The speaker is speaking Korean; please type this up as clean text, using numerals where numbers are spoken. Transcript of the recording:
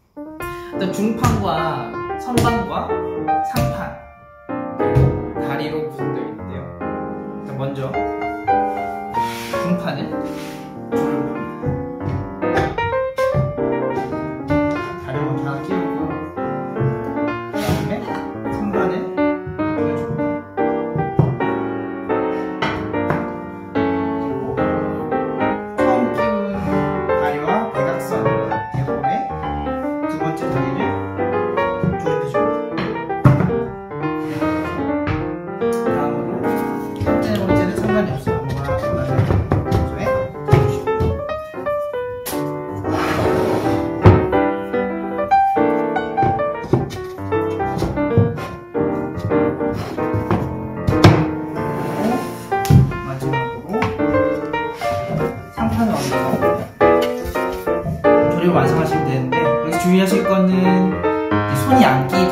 일단 중판과 선반과 상판 그리고 다리로 구성되어 있는데요. 일단 먼저 중판은 다리 먼저 하나 끼우고, 그 다음에 선반은 조립을 완성하시면 되는데, 여기서 주의하실 거는 손이 안 끼고